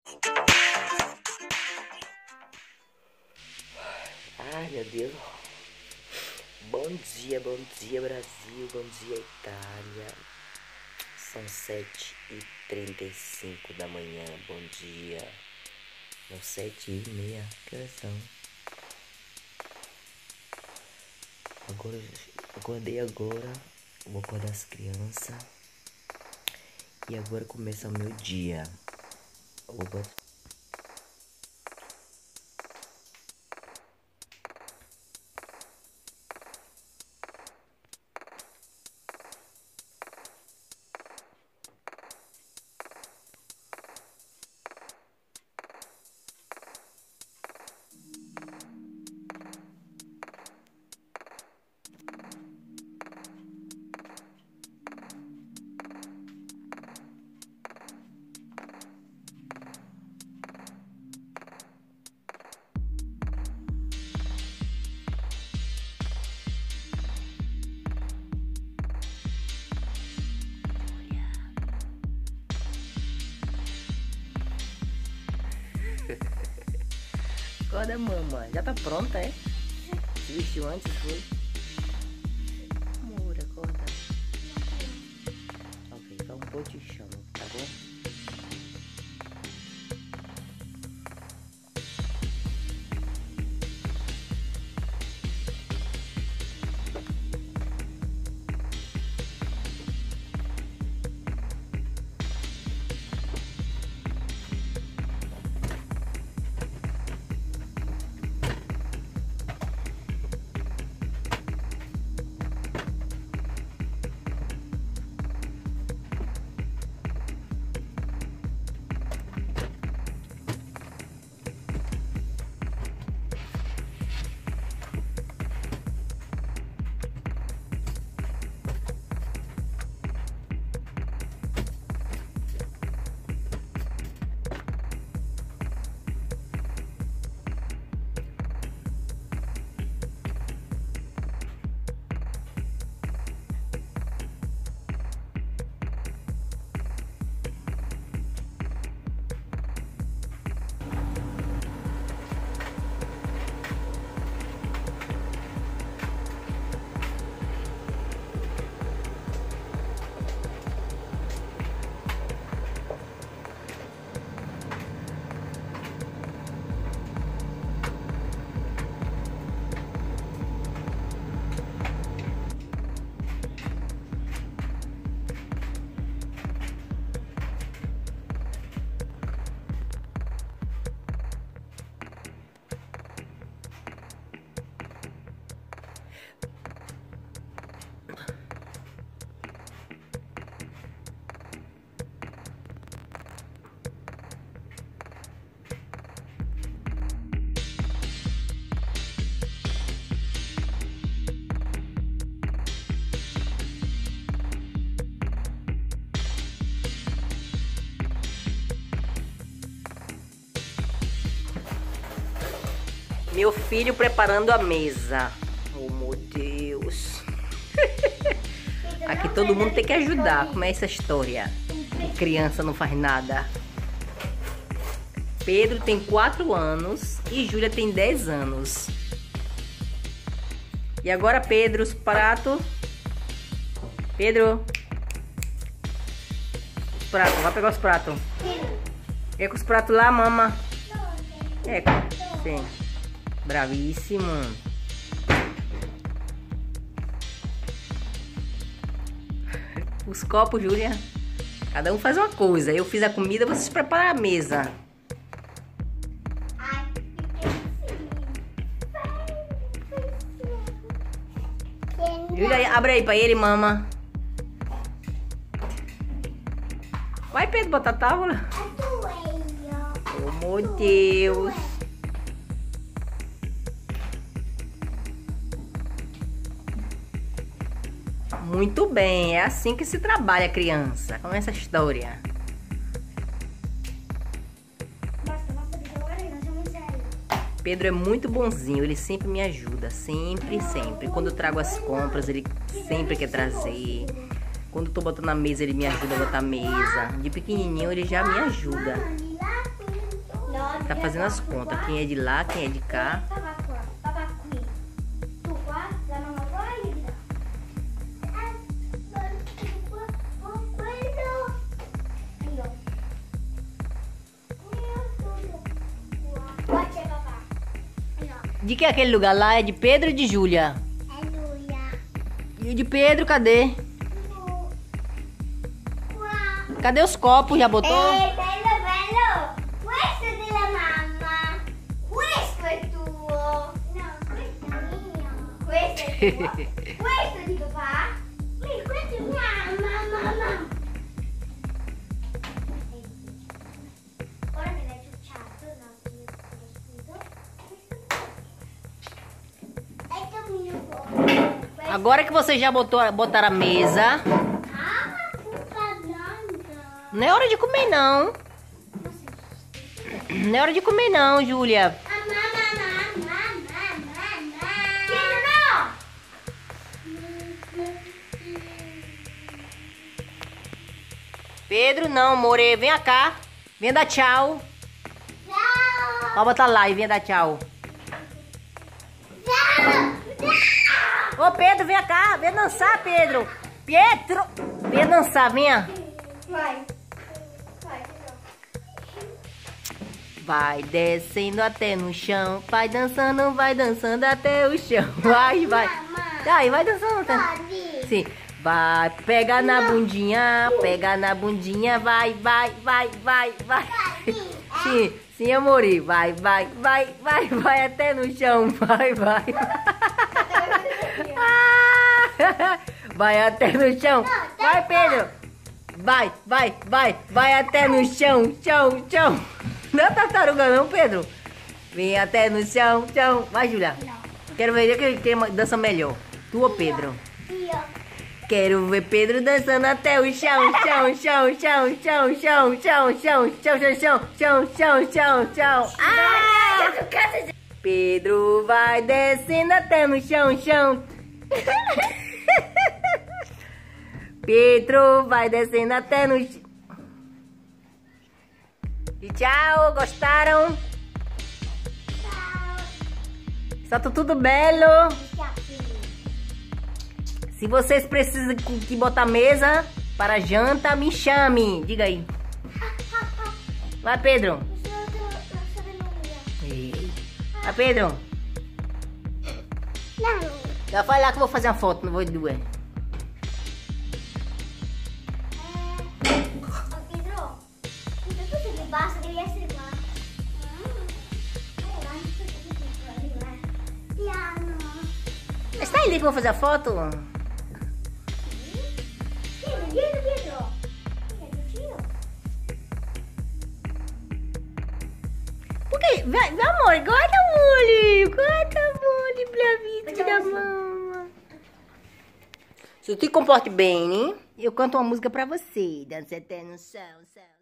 Ai, meu Deus. Bom dia Brasil, bom dia Itália. São 7h35 da manhã, bom dia. Não, 7h30, que horas são? Agora, acordei agora, vou acordar as crianças. E agora começa o meu dia. Acorda, mamãe. Já tá pronta, é? Se vestiu antes, foi? Amor, acorda. Ok, então vou te chamar, tá bom? Meu filho preparando a mesa. Oh, meu Deus. Aqui todo mundo tem que ajudar. Como é essa história? Criança não faz nada. Pedro tem 4 anos e Júlia tem 10 anos. E agora, Pedro, os pratos. Pedro. Os pratos. Vai pegar os pratos. É com os pratos lá, mama. É, sim. Bravíssimo. Os copos, Júlia. Cada um faz uma coisa. Eu fiz a comida, vocês preparam a mesa. Júlia, abre aí pra ele, mama. Vai, Pedro, botar a tábua. Oh, meu Deus. Muito bem, é assim que se trabalha, criança. Com essa história. Pedro é muito bonzinho, ele sempre me ajuda, sempre, sempre. Quando eu trago as compras, ele sempre quer trazer. Quando eu tô botando a mesa, ele me ajuda a botar a mesa. De pequenininho, ele já me ajuda. Tá fazendo as contas. Quem é de lá, quem é de cá. De que é aquele lugar lá? É de Pedro ou de Júlia? É Júlia. E o de Pedro, cadê? Cadê os copos? Já botou? Bello. Questo è della mamma. Questo è tuo. No, questo è mio. Questo è tuo. Questo è di papà. Questo è mamma. Ora me l'hai ciucciato, no, io lo scudo. Questo è mio. Agora que você já botaram a mesa, não é hora de comer não. Não é hora de comer não, Júlia. Pedro, não, More, vem cá. Vem dar tchau. Pode botar lá e vem dar tchau. Ô Pedro, vem cá, vem dançar, Pedro. Pietro, vem dançar, venha. Vai descendo até no chão, vai dançando até o chão. Vai. Vai dançando até. Sim. Vai, pega na bundinha, vai. Sim, amori. Vai até no chão, vai. Vai até no chão. Vai, Pedro. Vai até no chão. Não é tartaruga não, Pedro. Vem até no chão. Vai, Júlia. Quero ver quem dança melhor. Tu ou Pedro? Quero ver Pedro dançando até o chão. Pedro vai descendo até no chão. Pedro vai descendo até no chão. E tchau, gostaram? Está tudo belo? Se vocês precisam que botar mesa para janta, me chame. Diga aí. Vai, Pedro. Vai, Pedro. Já vai lá que eu vou fazer uma foto, não vou doer. Basta, devi essere qua. Piano. Está aí que eu vou fazer a foto? Dietro. Por quê? Vai, amor, guarda mole pra vida da mama. Se tu te comporte bem, né? Eu canto uma música pra você. Dança até no céu.